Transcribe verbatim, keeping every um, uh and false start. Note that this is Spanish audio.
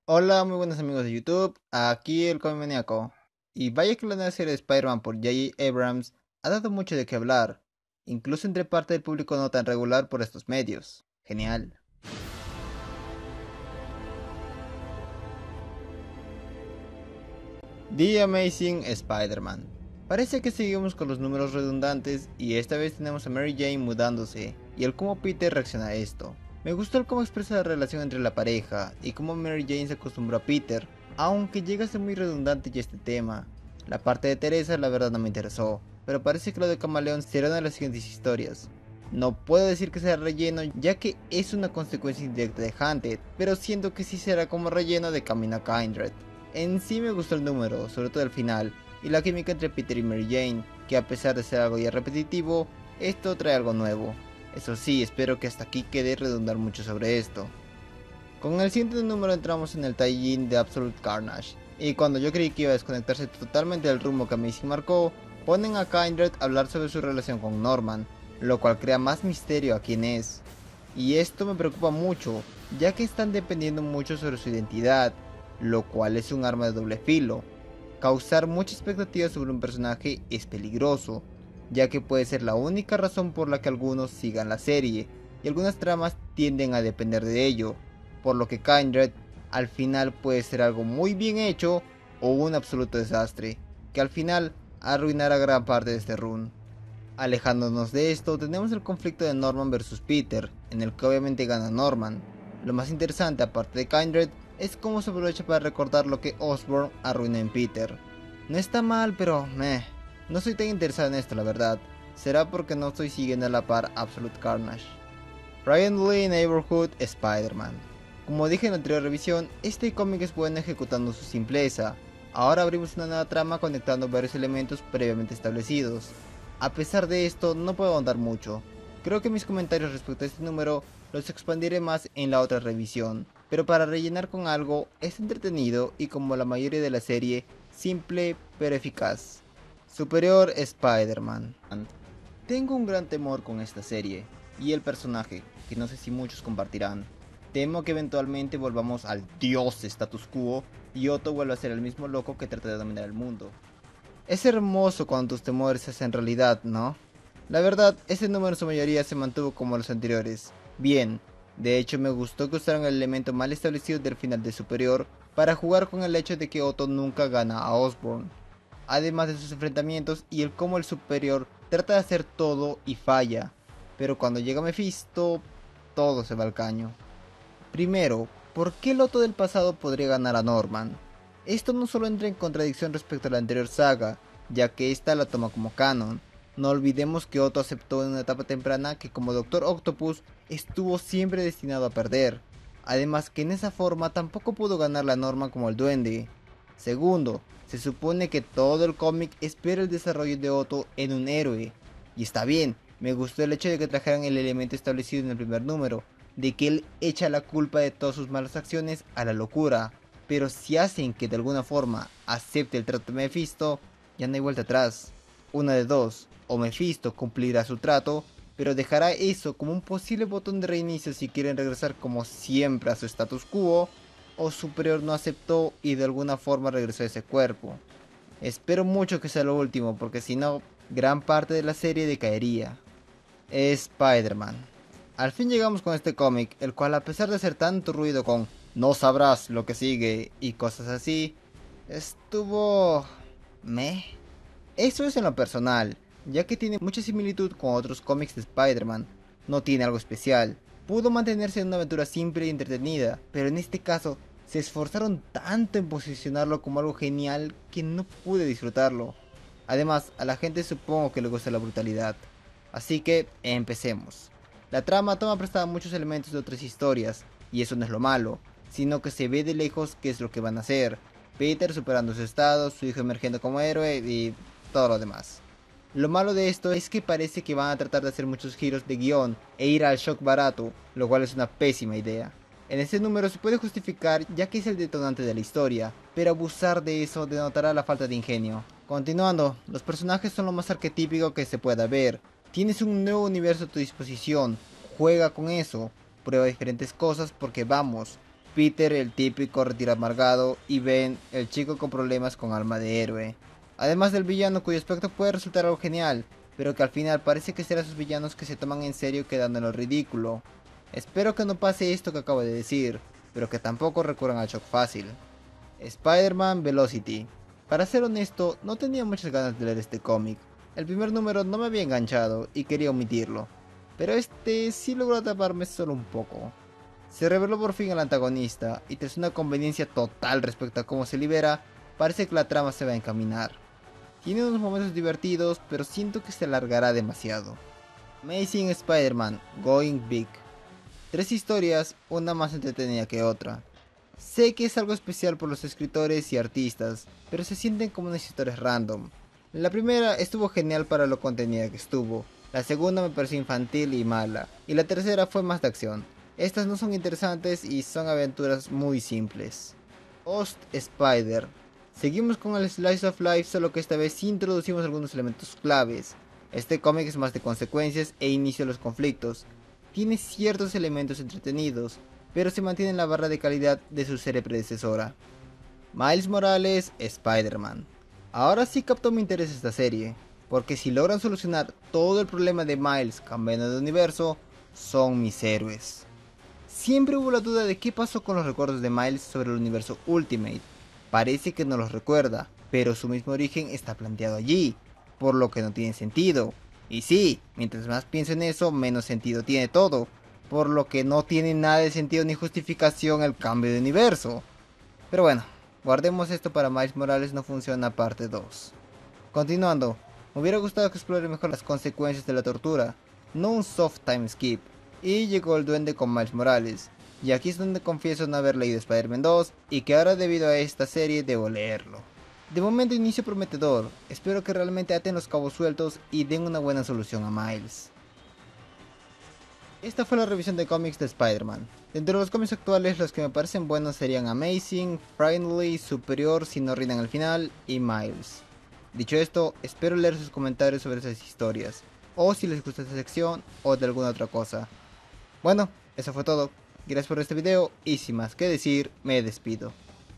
Hola, muy buenos amigos de YouTube, aquí el Come Maníaco. Y vaya que la nueva serie de Spider-Man por J J Abrams ha dado mucho de qué hablar, incluso entre parte del público no tan regular por estos medios. Genial. The Amazing Spider-Man. Parece que seguimos con los números redundantes y esta vez tenemos a Mary Jane mudándose y el cómo Peter reacciona a esto. Me gustó el cómo expresa la relación entre la pareja y cómo Mary Jane se acostumbró a Peter, aunque llega a ser muy redundante ya este tema. La parte de Teresa la verdad no me interesó, pero parece que lo de Camaleón será una de las siguientes historias. No puedo decir que sea relleno ya que es una consecuencia indirecta de Hunted, pero siento que sí será como relleno de Camino a Kindred. En sí me gustó el número, sobre todo el final, y la química entre Peter y Mary Jane, que a pesar de ser algo ya repetitivo, esto trae algo nuevo. Eso sí, espero que hasta aquí quede redundar mucho sobre esto. Con el siguiente número entramos en el tie-in de Absolute Carnage, y cuando yo creí que iba a desconectarse totalmente del rumbo que Amazing marcó, ponen a Kindred a hablar sobre su relación con Norman, lo cual crea más misterio a quién es. Y esto me preocupa mucho, ya que están dependiendo mucho sobre su identidad, lo cual es un arma de doble filo. Causar mucha expectativa sobre un personaje es peligroso, ya que puede ser la única razón por la que algunos sigan la serie, y algunas tramas tienden a depender de ello, por lo que Kindred al final puede ser algo muy bien hecho o un absoluto desastre, que al final arruinará gran parte de este run. Alejándonos de esto, tenemos el conflicto de Norman versus Peter, en el que obviamente gana Norman. Lo más interesante, aparte de Kindred, es cómo se aprovecha para recordar lo que Osborn arruinó en Peter. No está mal, pero meh, no soy tan interesado en esto la verdad. Será porque no estoy siguiendo a la par Absolute Carnage. Ryan Lee Neighborhood Spider-Man. Como dije en la anterior revisión, este cómic es bueno ejecutando su simpleza. Ahora abrimos una nueva trama conectando varios elementos previamente establecidos. A pesar de esto, no puedo ahondar mucho. Creo que mis comentarios respecto a este número los expandiré más en la otra revisión, pero para rellenar con algo, es entretenido y como la mayoría de la serie, simple pero eficaz. Superior Spider-Man. Tengo un gran temor con esta serie, y el personaje, que no sé si muchos compartirán. Temo que eventualmente volvamos al dios status quo y Otto vuelva a ser el mismo loco que trata de dominar el mundo. Es hermoso cuando tus temores se hacen realidad, ¿no? La verdad, ese número en su mayoría se mantuvo como los anteriores. Bien, de hecho me gustó que usaran el elemento mal establecido del final de Superior para jugar con el hecho de que Otto nunca gana a Osborn. Además de sus enfrentamientos y el cómo el Superior trata de hacer todo y falla. Pero cuando llega Mephisto, todo se va al caño. Primero, ¿por qué el Otto del pasado podría ganar a Norman? Esto no solo entra en contradicción respecto a la anterior saga, ya que esta la toma como canon. No olvidemos que Otto aceptó en una etapa temprana que como Doctor Octopus estuvo siempre destinado a perder. Además que en esa forma tampoco pudo ganar la Norman como el duende. Segundo, se supone que todo el cómic espera el desarrollo de Otto en un héroe. Y está bien, me gustó el hecho de que trajeran el elemento establecido en el primer número, de que él echa la culpa de todas sus malas acciones a la locura. Pero si hacen que de alguna forma acepte el trato de Mephisto, ya no hay vuelta atrás. Una de dos, o Mephisto cumplirá su trato, pero dejará eso como un posible botón de reinicio si quieren regresar como siempre a su status quo, o Superior no aceptó y de alguna forma regresó a ese cuerpo. Espero mucho que sea lo último, porque si no, gran parte de la serie decaería. Spider-Man. Al fin llegamos con este cómic, el cual a pesar de hacer tanto ruido con no sabrás lo que sigue y cosas así, estuvo... meh. Eso es en lo personal, ya que tiene mucha similitud con otros cómics de Spider-Man. No tiene algo especial. Pudo mantenerse en una aventura simple y entretenida, pero en este caso se esforzaron tanto en posicionarlo como algo genial que no pude disfrutarlo. Además, a la gente supongo que le gusta la brutalidad. Así que empecemos. La trama toma prestada muchos elementos de otras historias, y eso no es lo malo, sino que se ve de lejos qué es lo que van a hacer. Peter superando su estado, su hijo emergiendo como héroe y todo lo demás. Lo malo de esto es que parece que van a tratar de hacer muchos giros de guión e ir al shock barato, lo cual es una pésima idea. En este número se puede justificar ya que es el detonante de la historia, pero abusar de eso denotará la falta de ingenio. Continuando, los personajes son lo más arquetípico que se pueda ver. Tienes un nuevo universo a tu disposición, juega con eso, prueba diferentes cosas porque vamos, Peter el típico retiro amargado y Ben el chico con problemas con alma de héroe. Además del villano cuyo aspecto puede resultar algo genial, pero que al final parece que será esos villanos que se toman en serio quedando en lo ridículo. Espero que no pase esto que acabo de decir, pero que tampoco recurran al shock fácil. Spider-Man Velocity. Para ser honesto, no tenía muchas ganas de leer este cómic. El primer número no me había enganchado y quería omitirlo, pero este sí logró atraparme solo un poco. Se reveló por fin el antagonista, y tras una conveniencia total respecto a cómo se libera, parece que la trama se va a encaminar. Tiene unos momentos divertidos, pero siento que se alargará demasiado. Amazing Spider-Man Going Big. Tres historias, una más entretenida que otra. Sé que es algo especial por los escritores y artistas, pero se sienten como unas historias random. La primera estuvo genial para lo contenida que estuvo, la segunda me pareció infantil y mala, y la tercera fue más de acción. Estas no son interesantes y son aventuras muy simples. Ghost Spider. Seguimos con el Slice of Life, solo que esta vez sí introducimos algunos elementos claves. Este cómic es más de consecuencias e inicio de los conflictos. Tiene ciertos elementos entretenidos, pero se mantiene en la barra de calidad de su serie predecesora. Miles Morales Spider-Man. Ahora sí captó mi interés esta serie, porque si logran solucionar todo el problema de Miles cambiando de universo, son mis héroes. Siempre hubo la duda de qué pasó con los recuerdos de Miles sobre el universo Ultimate. Parece que no los recuerda, pero su mismo origen está planteado allí, por lo que no tiene sentido. Y sí, mientras más pienso en eso, menos sentido tiene todo, por lo que no tiene nada de sentido ni justificación el cambio de universo. Pero bueno, guardemos esto para Miles Morales no funciona parte dos. Continuando, me hubiera gustado que explore mejor las consecuencias de la tortura, no un soft time skip. Y llegó el duende con Miles Morales, y aquí es donde confieso no haber leído Spider-Man dos y que ahora debido a esta serie debo leerlo. De momento inicio prometedor, espero que realmente aten los cabos sueltos y den una buena solución a Miles. Esta fue la revisión de cómics de Spider-Man. Dentro de los cómics actuales los que me parecen buenos serían Amazing, Friendly, Superior si no rinden al final y Miles. Dicho esto, espero leer sus comentarios sobre esas historias, o si les gusta esta sección o de alguna otra cosa. Bueno, eso fue todo. Gracias por este video y sin más que decir, me despido.